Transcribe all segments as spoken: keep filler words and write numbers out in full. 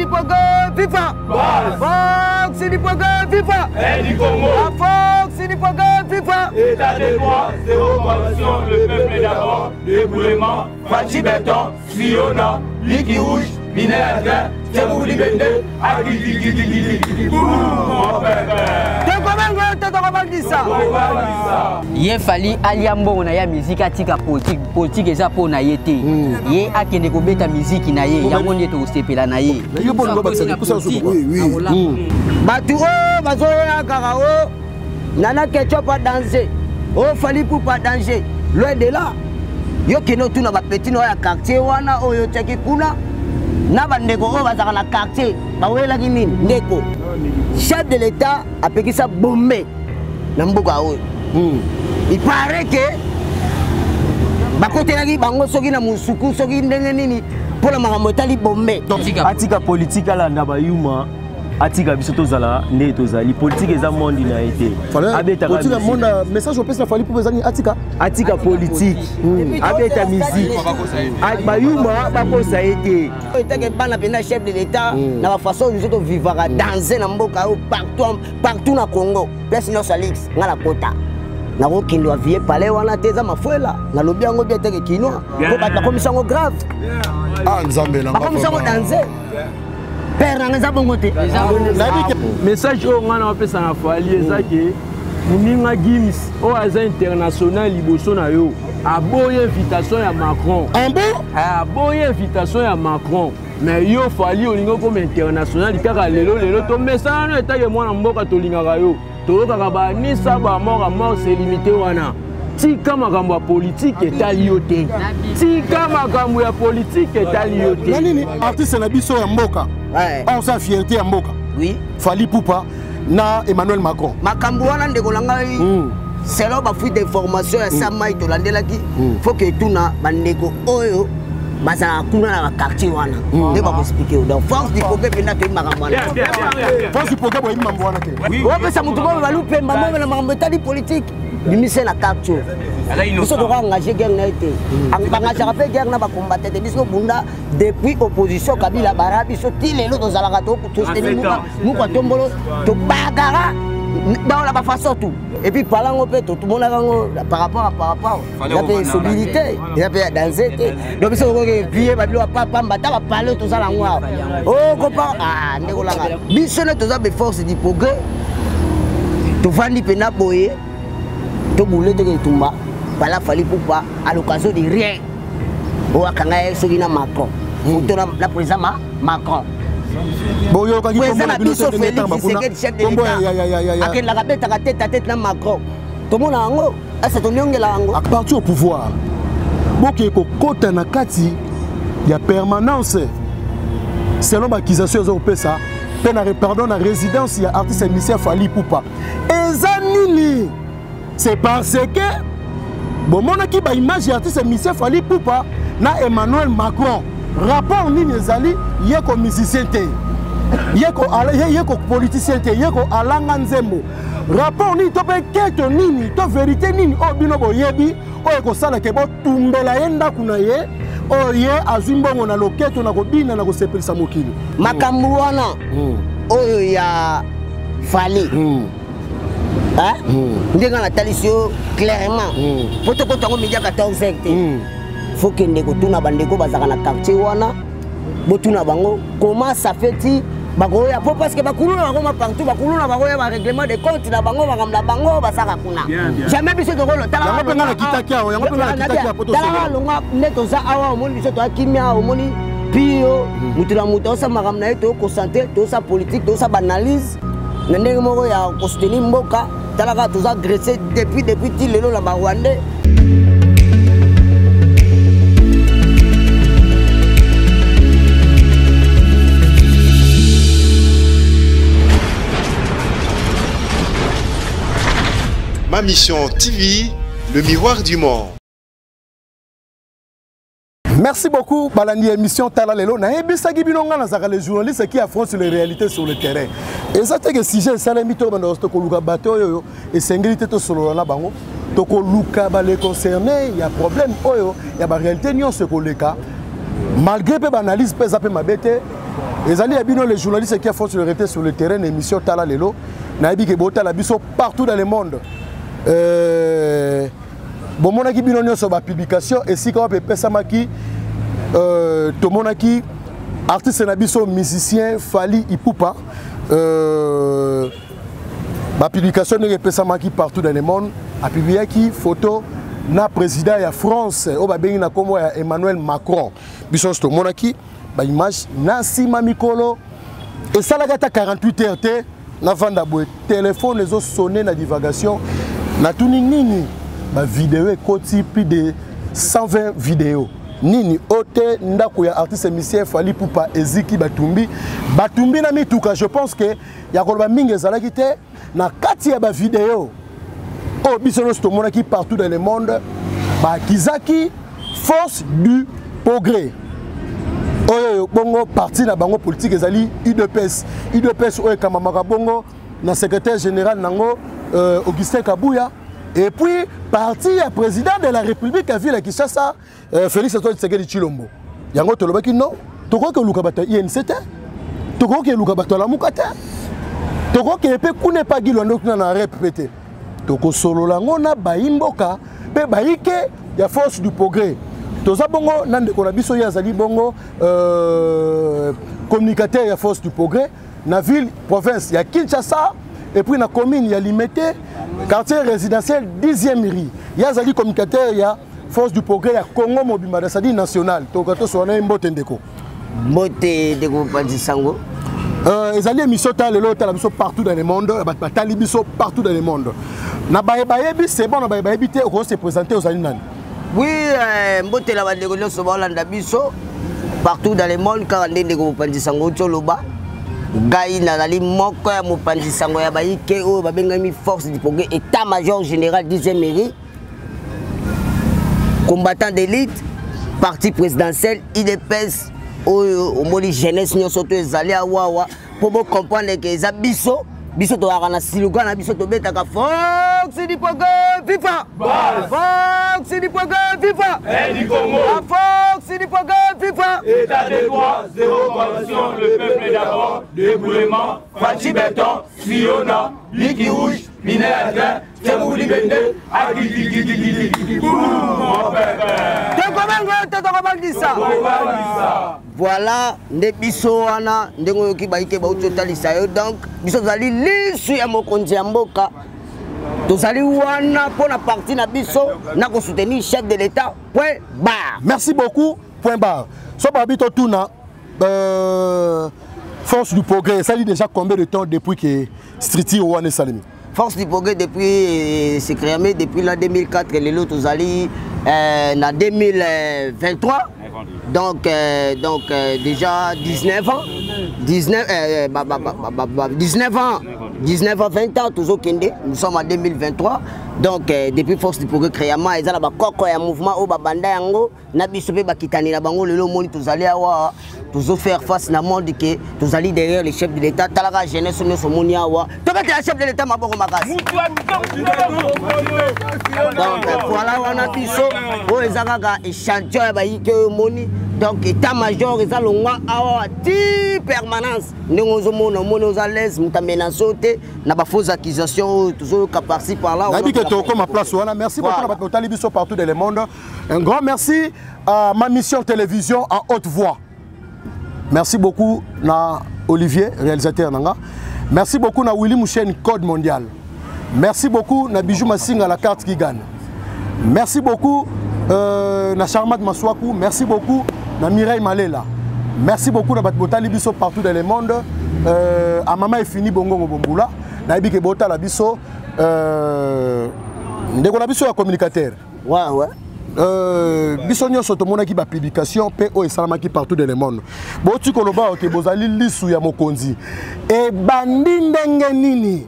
Sinipogo, FIFA. Fox Sinipogo, FIFA. Et du Congo. Fox Sinipogo, FIFA. État de droit, zéro corruption, le peuple d'abord. Déboulement, Fachi Béton, Fiona, Liki Rouge, Minet Adrien, Tchabou Libende, Agui Gui Gui Gui mon père. Il fallait aliambo na ya musique atika politique politique eza po na yete ye akende ko beta musique na ye yango ndeto ostepela na ye yo bon ngo bakisa ko sa so oui oui batu o bazo ya karao nana ketchup pas danger o fallait pour pas danger loin de là yo keno tuna ba petit no ya quartier wana oyo teki kuna na bandeko o bazaka na quartier bawela kinini ndeko chef de l'état a peki sa bombe na mbuka oyo. Il paraît que bakote naki bango soki na musuku soki ndenge nini pour la maramotali bombe atika politique ala ndaba yuma atika biso tozala nde tozali politique eza monde na été abeta politique monde message au pesa fali pour bezani atika atika politique abeta musique ba yuma bakosa été etake bana pena chef de l'état na ba façon nous autres vivre danser na mboka partout partout na Congo place no salix ngala kota na kokindo avie pale wana teza mafuela na lobi yango bien teke kino ko bata komisango grave ah nzambe na ba komisango danser père na nza bongo te message o ngana opesa na fali ezaki muninga Gims o aza international liboso na yo aboye invitation ya Macron ambo aboye invitation ya Macron mais yo fali olingo comme international kaka lelo lelo to message no etake mwana mboka tolingaka yo tolokaka ba nisa ba mort à mort c'est limité wana tika makambo ya politique etali yo te tika makambo ya politique etali yo te nani artiste na biso ya mboka on sa fierté ya mboka oui Fally Ipupa na Emmanuel Macron makambo wana ndeko langa c'est là ba fuite d'information ya sama itolandelaki faut que tuna bandeko oyo basala kuna na quartier wana nde ba ko expliquer donc force du progrès penda to makambo wana force du progrès boyi mambo wana te wa pesa mutu ko balupe mambo na makambo tali politique bimise na quartier biso to engagé guerre na été engagé ka pe guerre na ba combattre biso bunda depuis opposition Kabila barabi so tilelo to zalaka to to soutenir muko tombolo to bagara dans la façon tout et puis parlant au peu tout le monde a par rapport à par rapport il y a des solidité il y a des danser donc ça que vieux babilo pas pas mbata va parler tout ça la moi oh compa ah ndeko la biso ne toza be force du progrès to vandi pena boye to boule to tumba bala Fally Ipupa à l'occasion de rien o akanga soki na Macron to la président Macron bon yo ka ki kombo na biso Félix Tshisekedi chef de l'État akela ka beta ka tête à tête na Macron to mona ngo asa to nyongela ngo à partir au pouvoir boke ko kota na kati ya permanence selon l'accusation zo pesa pe na pardon na résidence ya artiste émissien Fally Ipupa ezanini c'est parce que bon mona ki ba image ya artiste émissien Fally Ipupa na Emmanuel Macron rapport nini ezali yeko musicien te yeko ala yeko politicien te yeko alanga nzembo rapport nini to pe keto nini to vérité nini o bino boyebi o eko sala ke bo tumbela yenda kuna ye o ye azumbongo na loketo na kobina na kosepelisa mokili makambu wana oyo ya Fally hein ndinga na talisio clairement poto ko tango media quatorze heures te faut que ndeko tuna bandeko bazaka na quartier wana botuna bango comment ça fait-il bagoya po parce que bakuluna bango ma partout bakuluna bagoya ba règlement de compte na bango bakamla bango basaka kuna jamais biso to kolo tala yango penga na kitaki awo yango penga na kitaki ya poto tala longa neto za awa omoni biso to akimia omoni pio mutula muto sa makamna eto ko santé to sa politique to sa analyse na ndenge moko ya ko soutenir mboka tala ka to za agresser depuis depuis ti lelo la ba Rwandais. Ma Mission T V, le miroir du monde. Merci beaucoup, Balani émission Talalelo. Na ebisaki binonga na zaka les journalistes qui affrontent les réalités sur le terrain. Et ça c'est que si j'ai ça les mito bando to ko luka bato yo et singilité to solo la bango to ko luka ba les concernés, il y a problème oyo, il y a ba réalité nyon ce ko leka. malgré peu analyse pe zape mabete ezali ya bino les journalistes qui font le rester sur le terrain émission tala lelo na yebi ke bota la biso partout dans le monde euh bon monaki bino nyonso ba publication et si ka pe pesamaki euh to monaki artiste na biso musicien Fally Ipupa euh ba publication ne pesamaki partout dans le monde a publié qui photo na président ya France o ba bengi na kombo ya Emmanuel Macron biso sto monaki ba image na sima mikolo et ça la gata quarante-huit heures te na vanda boy téléphone les autres sonner na divagation na tuni nini ba vidéo ekoti plus de cent vingt vidéos nini ote ndako ya artiste musicien Fally Ipupa eziki batumbi batumbi na mituka je pense que ya koloba mingi ezalaki te na kati ya ba vidéo oh biso sto monaki partout dans le monde ba kizaki force du progrès oyo bongo parti na bango politique ezali U D P S U D P S oyo kamamaka bongo na secrétaire général nango euh, Augustin Kabouya et puis parti ya président de la République à ville Kinshasa euh, Félix Antoine Tshisekedi Tshilombo yango tolobaki non toko ke luka bato I N C T toko ke luka bato la mukata toko ke pe kune pa gilondo kuna na rep pété toko solo lango na baimboka pe baike ya force du progrès toza bongo nande ko na biso ya zali bongo euh communicateur ya force du progrès na ville province ya Kinshasa et puis na commune ya Limete quartier résidentiel dixième rue ya zali communicateur ya force du progrès ya Congo Mobimba Sadi national to kato so na mbote ndeko mbote ndeko Panzi Sango euh ezali émission ta lelo ta la biso partout dans le monde ba tali biso partout dans le monde na baye baye bi c'est bon na baye baye bi te ko se présenter aux nani. Oui, mbote la bandeko nyonso balanda biso partout dans le monde car ndeko Mopanzi Sango Tsholoba gai nazali moko ya Mopanzi Sango ya baike oyo babengami force du progrès état major général dixième mairie combattant d'élite parti présidentiel I D P S oyo omoli jeunesse nyonso to ezali awawa pour comprendre que eza biso biso to akana siluka na biso to betaka force du progrès FIFA force du progrès FIFA et du Congo force du progrès FIFA état de droit zéro corruption le peuple d'abord déboulement Fachi Béton Fiona Liki Rouge Minéa Tchamouli Bende Agidi mon père voilà nde biso wana ndengo yoki baike ba utotalisa yo donc biso zali lisu ya mokonzi ya mboka tozali wana pona parti na biso na ko soutenir chef de l'état point barre. Merci beaucoup point barre so ba bito tuna euh force du progrès ça dit déjà combien de temps depuis que Striti wana salimi force du progrès depuis c'est créé depuis l'an deux mille quatre les lots tozali euh na deux mille vingt-trois donc euh, donc euh, déjà dix-neuf ans dix-neuf euh, bah, bah, bah, bah, bah, dix-neuf ans dix-neuf ans vingt ans toujours kende nous sommes en deux mille vingt-trois donc euh, depuis force du progrès créama ezala ba koko ya mouvement au babanda yango na biso pe bakitani na bango lelo moni tozali awa toujours faire face na monde que tozali derrière les chefs de l'état talaka jeunesse nous sommes moni awa to ka chef de l'état maboko makasi donc voilà wana biso o ezaka ka échantillon ya baike moni donc état major ezalonga awa ti permanence ndenge ozomona omona oza l'aise muta menace te na ba fausses accusations toujours ka par-ci par-là nabi que to comme place wana merci beaucoup na bato tali biso partout dans le monde un grand merci à ma mission télévision en haute voix merci beaucoup na Olivier réalisateur nanga merci beaucoup na Willy Mouchen code mondial merci beaucoup na Bijou Masinga la carte qui gagne merci beaucoup euh, na Charmat Maswaku merci beaucoup na Mireille Malela merci beaucoup na Batbota Libiso partout dans le monde euh, à Mama Efini Bongo Bombula na Ibike Bota la biso euh, ndeko na biso ya communicateur ouais ouais euh biso nyonso to mona ki ba publication pe o esalama ki partout dans le monde bo tu koloba ke bozali lisu ya mokonzi e bandi ndenge nini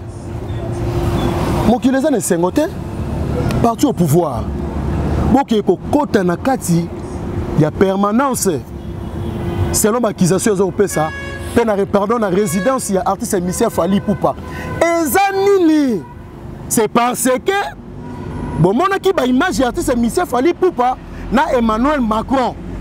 mokileza ne sengote parti au pouvoir boke ko kota na kati ya permanence selon l'accusation européenne pe na pardon na résidence ya artiste musicien Fally Ipupa ezanini c'est parce que bon mon qui ba image artiste musicien Fally Ipupa na Emmanuel Macron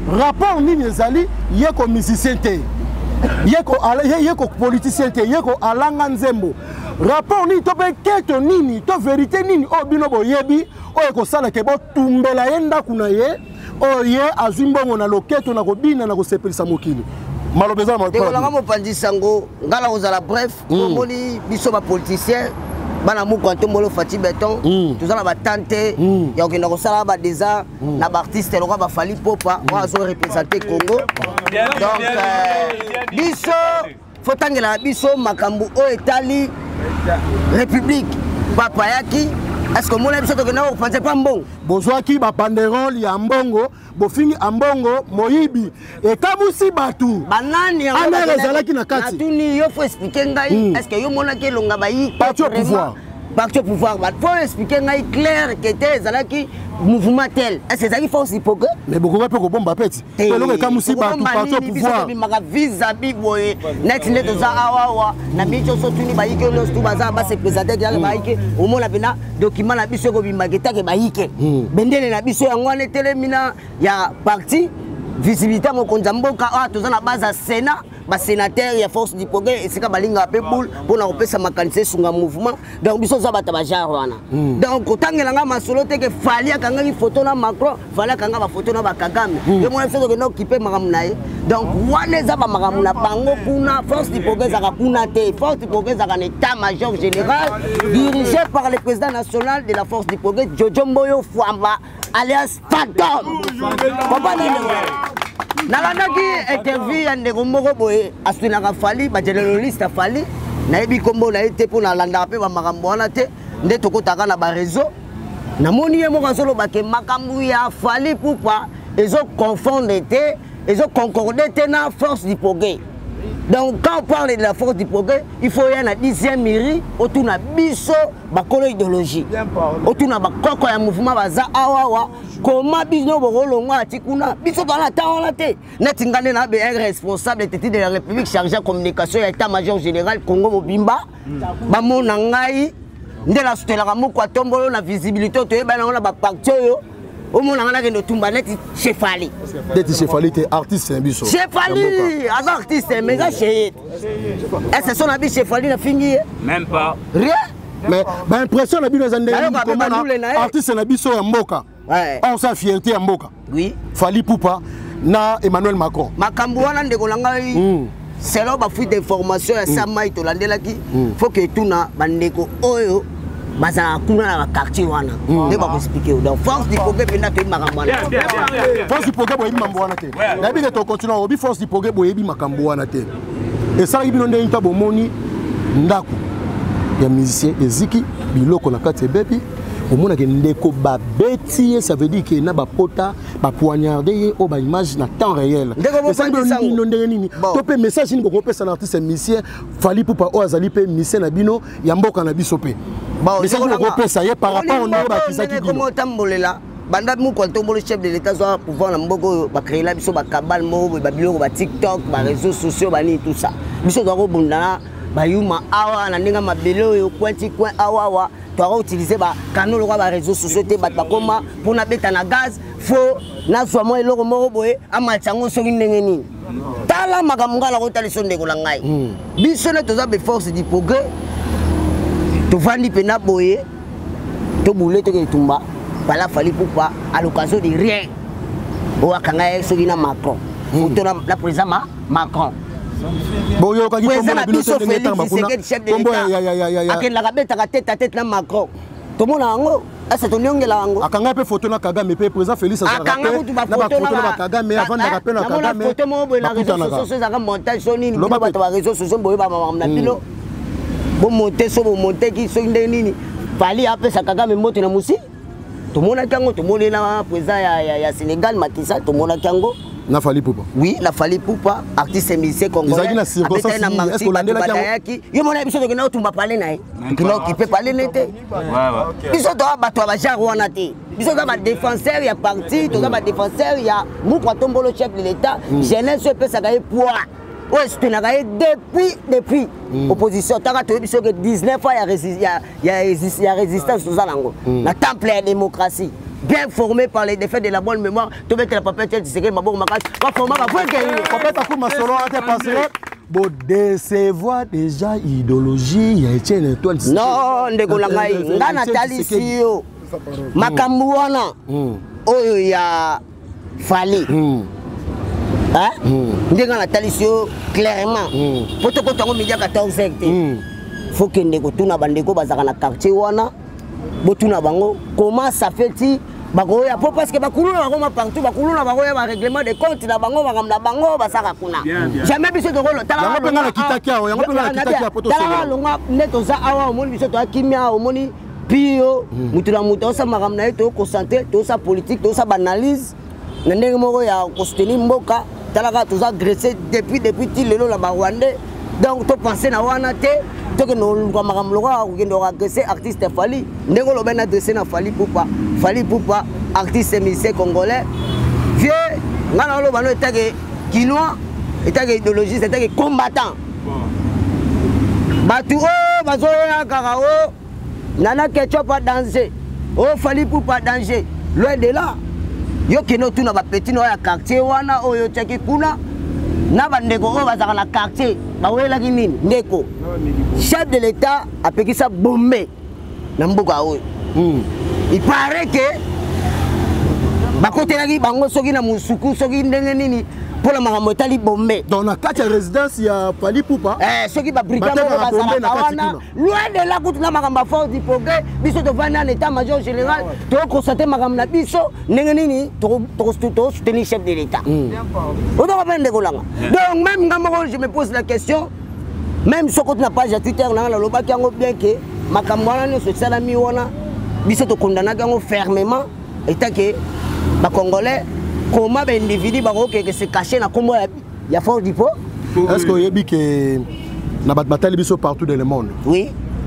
rapport nini ezali ye ko musicien te ye ko ye ko politicien te ye ko alanga nzembo rapport nini to pe keto nini to vérité nini o bino boyebi o ko sala ke bo tumbela yenda kuna ye o ye azumbongo na loketo na ko bina na ko sepelisa mokili malobeza mo ko langa mo pandisango ngala ozala bref omoni biso ba politicien bana mu kwanto molo Fati Beton tozala ba tante ya okenda ko sala ba déjà na ba artiste lo ba Fally Ipupa on a représenter Congo donc biso fotangela biso makambu o etali république papa yaki est-ce que mon biso to kena ko penser pas mbongo bozwaki ba banderole ya mbongo bofingi ambongo moyibi e kabusi batu banani ya ana rezalaki na kati natuni yo faut expliquer ngai est-ce que yo mona ke longa ba yi parti au pouvoir parti au pouvoir ba faut expliquer ngai clair que te ezalaki mouvement tel est-ce que ça force hypocrite mais beaucoup pas ko bomba peti eloko kamusi batu parti au pouvoir maka visa biboye net net za awawa na bicho so tuni ba yike no stu baza ba se présenter ya ba yike au mona pena document na biso ko bimaketa ke ba yike bendele na biso yango ane telemina ya parti visibilité mo konzamboka a tozana base à Sénat ba sénateur ya force du progrès esika balinga pe boule pona kopesa makanise sunga mouvement donc biso za bata ba genre wana donc otangela nga masolo te ke Fally akanga ki photo na Macron Fally akanga ba photo na ba Kagame ke mona biso ke no occuper magamu na ye donc wana za ba magamu na bango kuna force du progrès za kuna te force du progrès za na état major général dirigé par le président national de la force du progrès Jojo Mboyo Fwamba alias Phantom comprenez nalandaki interview ya ndeko moko boye astunaka Fally ba journaliste Fally nayebi kombo na ete po na landa pe ba makambo wana te nde tokotaka na ba réseau namoni ye moko solo ba ke makambo ya Fally Ipupa ezo confondre te ezo concorder te na force du progrès. Donc quand on parle de la force du progrès, il faut y avoir dixième mairie autour na biso bakolo idéologie. Autour na bakoko ya mouvement baza awawa comment biso bokolonga atikuna biso bana taona te. Netingane na be responsable tete de la République chargé de communication et état-major général Congo Mobimba. Ba mona ngai ndela sutela moko atombolo na visibilité to yeba na ba parti yo. Au monde on a que nous tombons net chez Fally. D'être chez Fally t'es artiste c'est un biso. Chez Fally, as artiste mais ça chez. Est-ce que son habit chez Fally na fini? Même pas. Rien. Mais bah impression la bino zande artiste na biso ya mboka. Ouais. On sa fierté ya mboka. Oui. Fally Ipupa na Emmanuel Macron. Makambo wana ndeko langa yi. C'est là ba fuite d'information ya Samai to landelaki. Faut que tout na bandeko oyo baza kuna na quartier wana ne ba expliquer donc force du progrès pena to makambo wana force du progrès boyebi mambo wana te na bi to continuer obi force du progrès boyebi makambo wana te et ça ibino nde nta bomoni ndako ya musicien eziki biloko na kati bebi omona ke ndeko ba beti ça veut dire que na ba pota ba poignarder o ba image na temps réel et ça ibino nde nini to pe message ni boko pesa na artiste musicien Fally Ipupa o azali pe musicien na bino ya mboka na biso pe. Mais ça vous repose ça y est par rapport au nom qui ça qui dit. Comment tambolela banda mu ko tombolo chef de l'état soit pouvoir na mboko ba créer la biso ba kabal mo ba biloko ba TikTok ba réseaux sociaux ba ni tout ça. Biso doit ko bunda ba yuma awa na ninga mabelo yo kwenti kwen awa wa to ko utiliser ba kanolo ba réseaux sociaux te ba koma pour na beta na gaz fo na so mo eloko mo boye amatsango so ndenge nini. Tala makamanga la ko taliso ndeko la ngai. Biso ne toza be force du progrès. To vandi pena boye to boule to ke tumba bala Fally Ipupa à l'occasion de rien o akanga so gina Macron photo na la président Macron bon yo ka ki kombo na biso de l'état kombo ya ya ya ya akenda la beta ka tête à tête na Macron to mona ngo asa to nyongela ngo akanga pe photo na Kagame pe président Félix Azara akanga mutu ba photo na Kagame avant na rappel na Kagame photo mo boye la réseaux sociaux za montage so nini ba ba réseaux sociaux boye ba na bilo bon monter so bon monter qui so ndeni Fally après ça Kagame moto na musi to mona kango to mona na président ya ya Sénégal Macky Sall to mona kango na Fally Ipupa oui la Fally Ipupa artiste musicien congolais ezaki na circonstance est-ce que landela kango yo mona biso to na tumba parler nae to na occuper parler nete biso to bato ba genre wana te biso to ba défenseur ya parti to ba défenseur ya Mukwa Tombolo chef de l'état jeunesse peut ça gagner poids. Oui, c'est depuis, depuis l'opposition. Tu as dit que dix-neuf fois, il y a résistance aux Alango. La temple de la démocratie. bien formé par les défaites de la bonne mémoire. Tu veux que la papa tu sais que ma bonne macasse va former ma foi que papa ta coup ma solo à te passer bon décevoir déjà idéologie ya Etienne Antoine non ndeko la ngai nga Nathalie Sio makambu wana oyo ya Fali hein ndeka Nathalie Sio clairement poto ko tango media quatorze hectares faut que ndeko tuna bandeko bazaka na quartier wana botuna bango comment ça fait-il bakoya po parce que bakuluna bango ma partout bakuluna bango ya ba règlement de compte na bango bakamna bango basaka kuna jamais biso to kolo tala yango penga na kitaki awo yango penga na kitaki apoto solo tala longa neto za awa omoni biso to akimia omoni pio mutula muto sa makamna to concentré to sa politique to sa analyse na ndenge moko ya ko soutenir mboka tala ka to za agresser depuis depuis ti lelo la Rwandais donc to penser na wana te to que nous ko makamlo ko kendo agresser artiste Fali ndenge lo ben adresser na Fali Poupa Fali Poupa artiste musicien congolais vieux ngana lo bano etake kinois etake idéologie etake combattant batu o bazo ya kakao nana ketchup pas danger o Fali Poupa danger loin de là yo kino tuna ba petit no ya quartier wana oyo teki kuna na bandeko o bazaka na quartier bawela kinini ndeko chef de l'état a peki sa bombe na mbuka oyo il paraît que bakotelaki bango soki na musuku soki ndenge nini pour la makambo etali bombe dans la carte résidence ya Fali Poupa eh soki ba brigade ko bazala wana loin de là kutu na makambo fort du progrès biso to vana en état major général to constater makambo na biso ndenge nini to to to soutenir chef de l'état on doit pas ndeko langa donc même ngamoko je me pose la question même sur la page de Twitter na la loba ki ngo bien que makambo wana no so salami wana biso to condamner kango fermement état que ba congolais comment ben individu bako que se cacher na kombo ya fort du pot est-ce que yebi que na bat batali biso partout dans le monde oui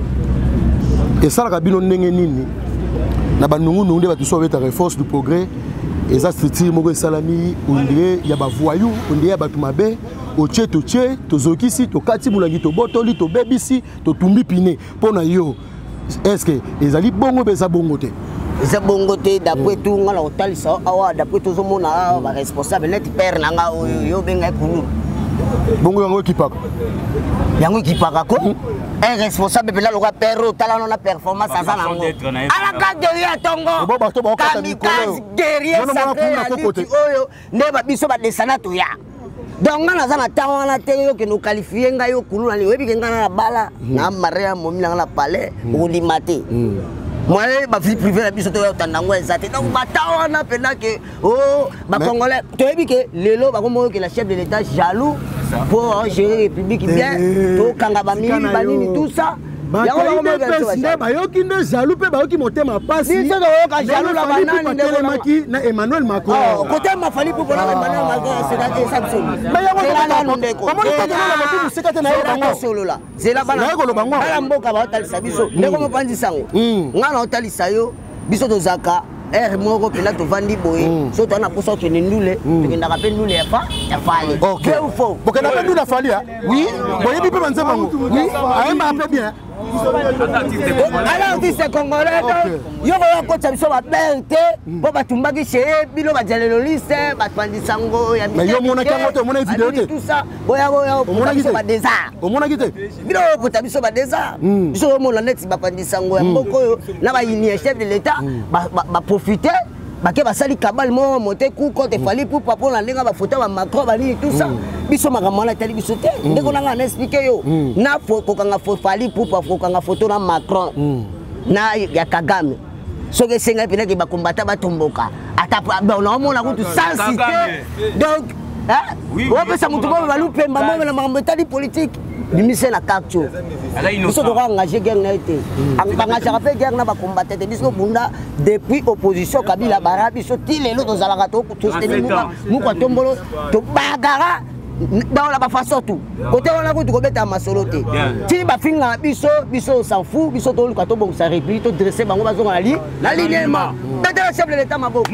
et ça la bino ndenge nini na ba nungu nungu de ba tuso beta force du progrès et ça structure moko salami ondire ya ba voyou ondire ya ba tumabe oche to che to zokisi to kati mulangi to botoli to bebisi to tumbi pine pona yo est-ce que ezali bongo beza bongo te c'est bongo te d'après tout ngala otalisa awa d'après tout mona ba responsable net père nanga yo benga kulu bongo yango kipaka yango kipaka ko un responsable pela loka père tala na performance asa nango ala ka derrière tongo bo ba to ba ka mikolo derrière ça oyo ne ba biso ba desana to ya donc ngana za na tango na te yo ke no qualifier nga yo kulu na webi ke ngana na bala na maria momi na la palais o limate moi ba vie privée la biso to yo tandango ezate donc ba tawa na pena ke oh ba congolais to webi ke lelo ba komo ke la chef de l'état jaloux pour gérer république bien to kanga ba mini ba nini tout ça yango ba yo ki ne jaloux pe ba yo ki motema pasi ni so to ka jaloux la banani ndeko na Emmanuel Macron oh côté ma Fali Poupa na Emmanuel Macron c'est la exception ba yango la ndeko comment on peut na ba sekate na bango solo la c'est la bana ko lo bango bala mboka ba talisa biso ndeko mo pandisa ngo ngana otalisa yo biso to zaka er moko pela to vandi boye so to na poso ke ndule to ke ndaka pe ndule ya fa ya Fali OK ou faux parce que na pe ndule Fali ah oui boye bi pe banze bango oui ayemba ape bien alors artiste congolais yo ko ko tsabiso ba berte po batumbaki chez bilo ba jalelo liste ba twandisa ngo ya mais yo mona kango to mona vidéo te tout ça boya boya mona biso ba désert o mona kite bilo po tabiso ba désert biso mona net ba pandisa ngo ya mboko yo na ba yini chef de l'état ba profiter bake basali kabal mo monter coup contre Fali Poupa pour la ndinga ba photo ba Macron ba ni tout ça biso makambo na tali biso te ndeko na nga expliquer yo na ko kanga Fali Poupa ko kanga photo na Macron na ya Kagame soke senga pena ke ba kombata ba tomboka ata ba na mona ko sans citer donc hein oui on mutu ko ba lupemba mo na makambo tali politique bimise na kakcho biso to engagé guerre na été engagé ka pe guerre na ba combattre te biso bunda depuis opposition Kabila bara biso ti lelo to zalaka to to soutenir mu ko tombolo to bagara dans la façon tout côté on a ko to beta masolo te ti ba finga biso biso s'en fout biso to ko to bon sa réplique to dresser bango ba zonga li la lignellement beta chef de l'état mabo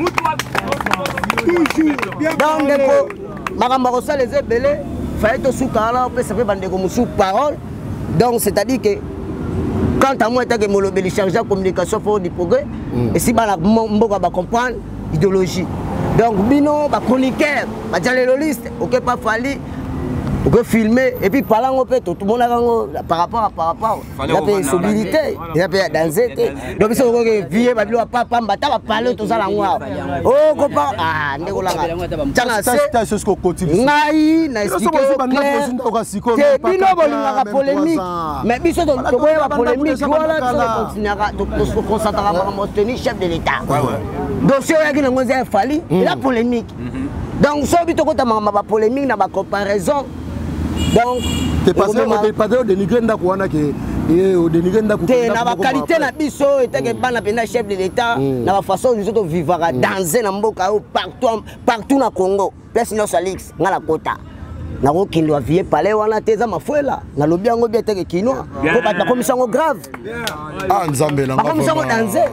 toujours donc deko makambo ko sa les ebele fallait to soukala on peut se faire bande comme sous parole donc c'est à dire que Quant à moi, je suis chargé de communication pour du progrès. Et si je vais comprendre l'idéologie. Donc, bino, les chroniqueurs, les journalistes, ok, pas fallu. On peut filmer et puis parler en fait tout le monde a par rapport à par rapport il y a des solidité il y a des danser donc si on veut vieux babilo pas pas va parler tout ça là oh copain ah ndeko là tana c'est c'est ce qu'on continue ngai na expliquer c'est bino bolinga polémique mais biso to to boya polémique voilà to continuera to to concentrera par maintenir chef de l'état dossier ya ki ngozi ya fali la polémique donc so bito ko ta ma polémique na ba comparaison. Donc, tu passé au dénigré d'Akouana qui est au dénigré d'Akouana. La qualité de biso était que le chef de l'État, la façon dont nous vivons dans un mboka partout partout dans le Congo. Personne Salix, dans la quota. Na ko kindo vie parler wana teza mafuela na lobi yango bien te kino ko ba commission grave ah nzambe na ngaba commission danger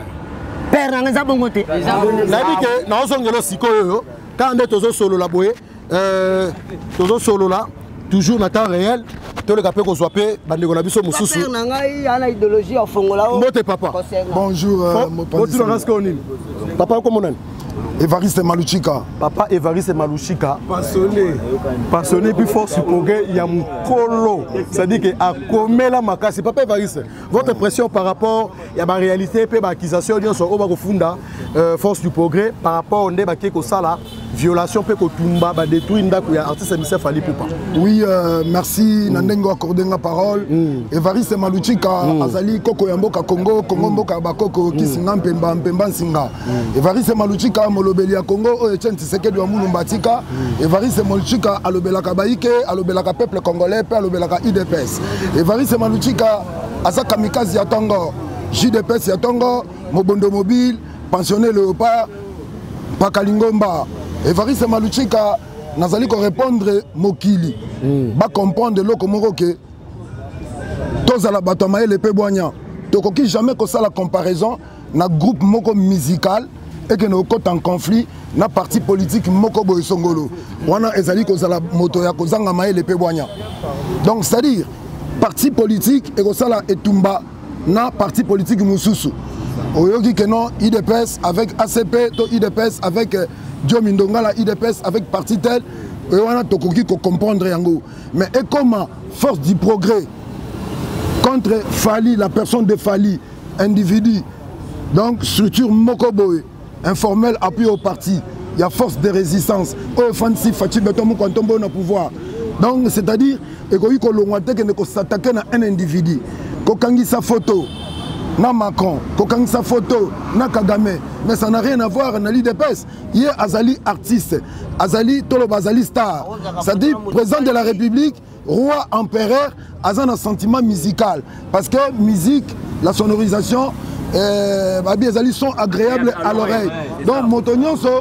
père na nzambe ngote na bike na ozongelo sikoyo quand on est tozo solo la boye euh tozo solo là toujours dans temps réel, tout le capé qu'on soit payé, bandeko na biso mususu. Papa ngai ana idéologie au fongola. Mote papa. Bonjour mon président. Papa comment on Évariste Maluchika. Papa Évariste Maluchika. Passionné. Passionné puis force du progrès, il y a mon colo. C'est-à-dire que à Komela Makasi, Papa Évariste, votre impression par rapport à ma réalité et ma accusation sur Oba Funda, force du progrès par rapport au débat qui est ça là. Violation peut Kotumba ba détruire ndaku ya artiste Michel Fali Poupa. Oui, euh, merci mm. Nandengo accordé la parole. Mm. Évariste Maluchika mm. Azali Koko Yamboka Congo, Congo mm. Mboka Bakoko Kisinga Mpemba Mpemba Singa. Mm. Évariste Maluchika Molobeli ya Congo Oechen Tshisekedi wa Mulumbatika. Mm. Évariste Maluchika alobelaka Baïke, alobelaka peuple congolais, alobelaka I D P S. Évariste Maluchika Asa Kamikaze ya Tongo, J D P S ya Tongo, Mobondo Mobile, pensionné Léopard, Pakalingomba. Évariste Maluchika nazali ko répondre mokili ba comprendre loko moko ke tozala bato maele pe boanya tokoki jamais ko sala comparaison na groupe moko musical et que nous côté en conflit na parti politique moko boy songolo wana ezali ko sala moto ya ko zanga maele pe boanya donc c'est à dire parti politique et ko sala etumba na parti politique mususu oyoki que non I D P S avec A C P to I D P S avec Dio Mindonga la I D P S avec parti tel et on a tokoki ko comprendre yango mais et comment force du progrès contre Fali la personne de Fali individu donc structure Mokoboy informel appui au parti il y a force de résistance au fancy Fachi Beton Mukontombo na pouvoir donc c'est-à-dire et ko ko longwate que ne ko s'attaquer na un individu ko kangi sa photo na Macron, kokang sa photo, na Kagame, mais ça n'a rien à voir avec l'I D P S. Il est Azali artiste, Azali Toloba Azali star. C'est-à-dire président de la République, roi, empereur, Azan un sentiment musical. Parce que musique, la sonorisation, euh, Azali sont agréables à l'oreille. Donc Motonyon so,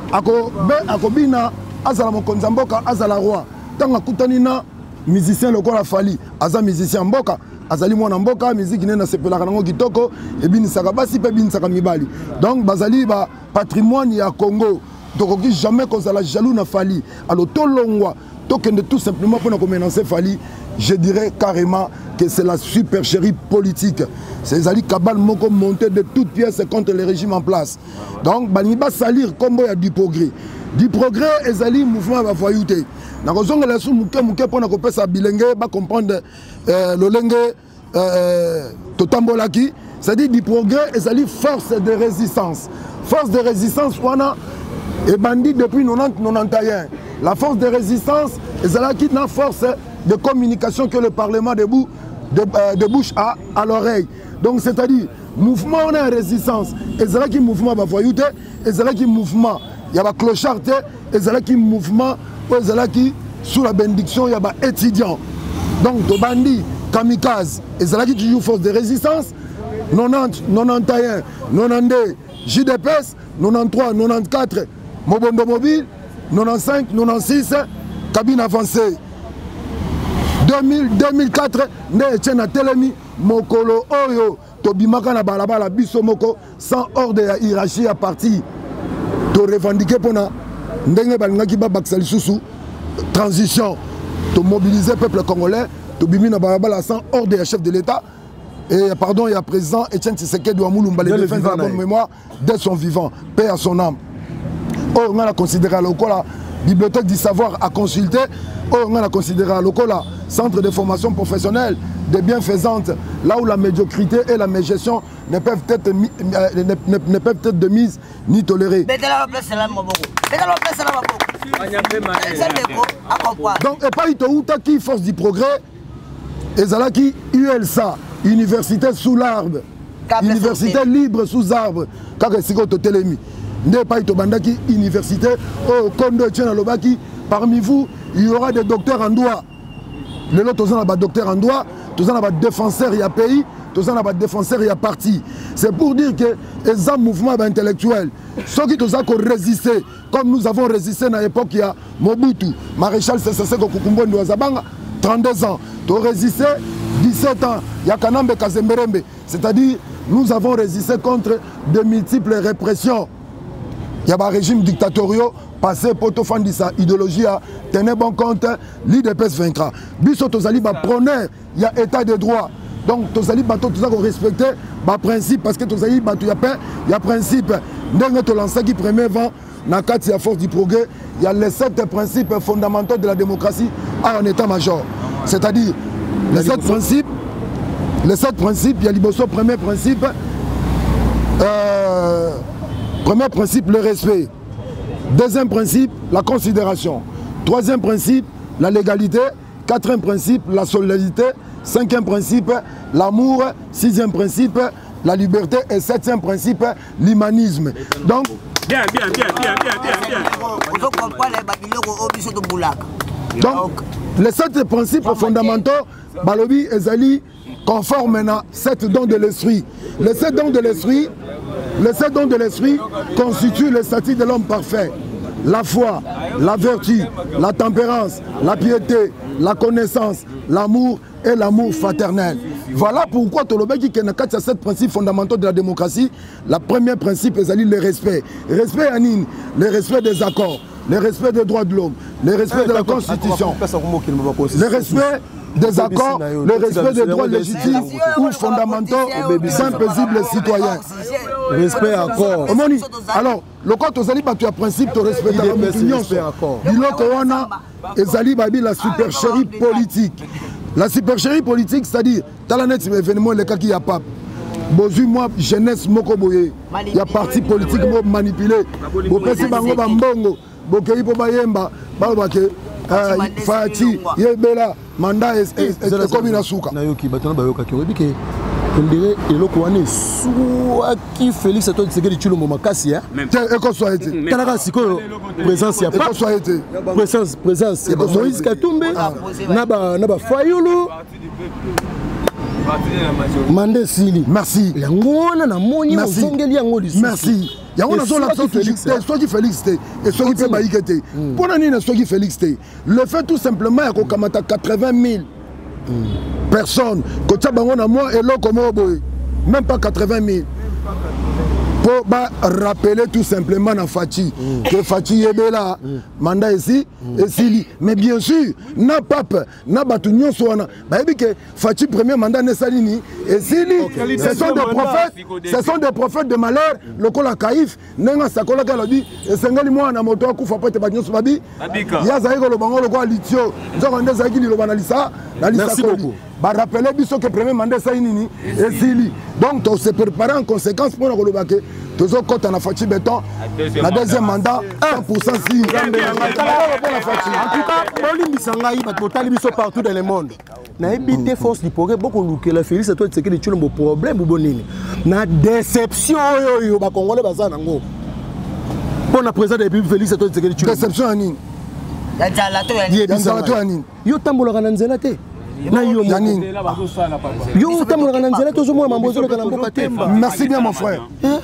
Akobina, Azala Mokonzamboka, Azala roi. Tant Akutanina, musicien le corps a fallu, Azan musicien Mboka. Azali mwana mboka musique nena sepelaka nango kitoko et bin sakabasi pe bin sakamibali donc bazali ba patrimoine ya Congo tokoki jamais kozala jaloux na Fali alors tolongwa tokende tout simplement pour na menacer Fali je dirais carrément que c'est la supercherie politique c'est Zali Kabal moko monté de toutes pièces contre le régime en place donc bani ba salir combo ya du progrès du progrès ezali mouvement ba voyouté na kozonga la sou muke muke pona ko pesa bilenge ba comprendre euh, le lenge euh, totambolaki c'est-à-dire du progrès ezali force de résistance force de résistance wana et bandit depuis quatre-vingt-dix quatre-vingt-onze la force de résistance ezalaki na force de communication que le parlement debout de, euh, de bouche à, à l'oreille donc c'est-à-dire mouvement on a résistance ezalaki mouvement ba voyouté ezalaki mouvement il y a ba clochard ezalaki mouvement ezalaki sous la bénédiction il y a ba étudiant donc to bandi kamikaze ezalaki toujours force de résistance quatre-vingt-dix quatre-vingt-onze quatre-vingt-douze J D P S quatre-vingt-treize quatre-vingt-quatorze Mobondo Mobile quatre-vingt-quinze quatre-vingt-six cabine avancée deux mille deux mille quatre nde etienne telemi mokolo oyo tobimaka na balabala biso moko sans ordre ya hiérarchie à parti to revendiquer pona ndenge balingaki babakisa lisusu transition to mobiliser peuple congolais to bimi na balabala sans ordre ya chef de l'état et pardon, il y a président Etienne Tshisekedi Ouamoulou Mbalé de la bonne mémoire dès son vivant, paix à son âme. Oh, on a considéré la bibliothèque du savoir à consulter. Oh, on a considéré la centre de formation professionnelle des bienfaisantes, là où la médiocrité et la mégestion ne peuvent être, ne, ne, ne peuvent être de mise ni tolérées. Donc, et pas Itoouta qui force du progrès, et Zala qui U L S A, université sous l'arbre, université libre sous arbre, quand c'est que Télémi. N'est pas Itobandaki, université, au Kondo Tchenalobaki, parmi vous, il y aura des docteurs en droit. Les autres, tous ont des docteurs en droit, tous ont des défenseurs, il y a pays, tous ont des défenseurs, il y a parti. C'est pour dire que les hommes mouvements intellectuels, ceux qui ont résisté, comme nous avons résisté dans l'époque, il y a Mobutu, Maréchal Seseseko Kukumbo Ndouazabanga, trente-deux ans, tu as résisté dix-sept ans, il y a Kanambe Kazemberembe. C'est-à-dire, nous avons résisté contre de multiples répressions. Il y a un régime dictatorial passé pour tout faire sa idéologie, tenez bon compte, l'I D P S vaincra. Biso Tozali preneur, il y a état de droit. Donc Tozali bateau tout ça qu'on respecte, bah principe parce que Tozali bateau il y a pas, il y a principe. Dernier to lancer qui premier vent, na quatre il y a force du progrès, il y a les sept principes fondamentaux de la démocratie en état-major. C'est-à-dire les sept principes, les sept principes, il y a l'Iboso premier principe. Euh, Premier principe, le respect. Deuxième principe, la considération. Troisième principe, la légalité. Quatrième principe, la solidarité. Cinquième principe, l'amour. Sixième principe, la liberté. Et septième principe, l'humanisme. Donc, bien, bien, bien, bien, bien, bien, bien. Donc, les sept principes fondamentaux, Balobi et Zali, conforment à sept dons de l'esprit. Les sept dons de l'esprit, les sept dons de l'esprit constituent le statut de l'homme parfait. La foi, la vertu, la tempérance, la piété, la connaissance, l'amour et l'amour fraternel. Voilà pourquoi Tolobeki qui a sept principes fondamentaux de la démocratie. Le premier principe est le respect. Respect à Nine, le respect des accords, le respect des droits de l'homme, le respect de la Constitution, le respect des accords, le respect des droits légitimes ou fondamentaux sans paisibles citoyens. Respect accord. Alors, le code aux alibas, tu as principe de respect à la opinion. Et la supercherie politique. La supercherie politique, c'est-à-dire, dans la net, événement, le cas qui y a pas. Bozu, moi, jeunesse, mokoboye. Il y a parti politique manipulé. Bopesi bango bambongo. Bokei po bayemba. Babake. Fati, Yebela, Manda et Komina Souka. Nayoki, Batana Bayoka qui dit que on dirait Elokwane soit qui Félix Antoine Tshisekedi Tshilombo Makasi. Et qu'on soit été. Tanaka Siko, présence, il y a pas. Soit été. Présence, présence, il y a Moïse Katumbe, Naba Naba Fayulu. Mandé Sili. Merci. Yangona na moni ozongeli yango lisusu. Merci. Yango na zona Félix, soit qui Félix té et soit qui peut baïkete. Pour nani na soit qui Félix té. Le fait tout simplement ya ko kamata quatre-vingt mille personnes ko tsa bango na moi et loko mo boy. Même pas quatre-vingt mille. Pour bah, rappeler tout simplement à Fati mm. que Fati Yebela mm. mandat ici mm. et Sili. Mais bien sûr, n'a pape, n'a batunyo soana. Bah que Fati premier mandat n'est salini et Sili. Okay. Ce sont des prophètes, ce sont des prophètes de malheur. Le kola kaif, nenga sakola kala dit et sengali moi na moto ku fa pete batunyo sobabi. Ya zaiko lo bango lo ko litio. Nzoko ndeza kili lo banalisa, na lisa ko. Bah rappeler biso que premier mandat salini et Sili. Donc on se prépare en conséquence pour le baquet. Toujours quand on a fait béton, la deuxième mandat, cent pour cent si. En tout cas, Oli Misangaï, Batotali partout dans le monde. Na ébité force du progrès, beaucoup nous que la Félix Antoine Tshisekedi Tshilombo problème ou bonini. Na déception yo yo ba Congolais baza nango. Pour la présidente de République Félix Antoine Tshisekedi Tshilombo. Déception ani. Ya zalato ya ni. Ya zalato ani. Yo tambolaka na nzela te. Merci bien mon frère.